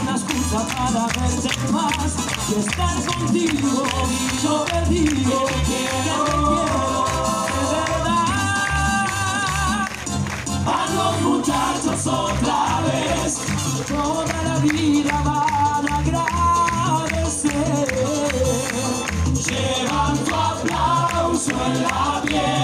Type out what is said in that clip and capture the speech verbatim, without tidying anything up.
una excusa para verte más y estar contigo. Y yo te digo que te quiero de verdad. A los muchachos otra vez toda la vida van a agradecer. Llevan tu aplauso en la piel.